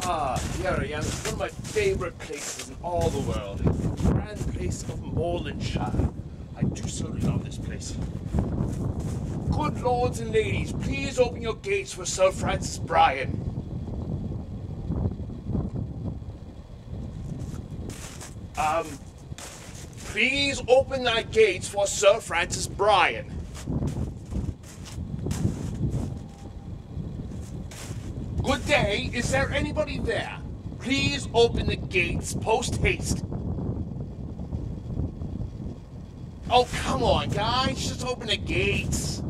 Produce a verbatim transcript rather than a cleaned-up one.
Ah, here I am. It's one of my favourite places in all the world. The grand place of Morelandshire. I do so love this place. Good lords and ladies, please open your gates for Sir Francis Bryan. Um, please open thy gates for Sir Francis Bryan. Good day, is there anybody there? Please open the gates post haste. Oh, come on, guys, just open the gates.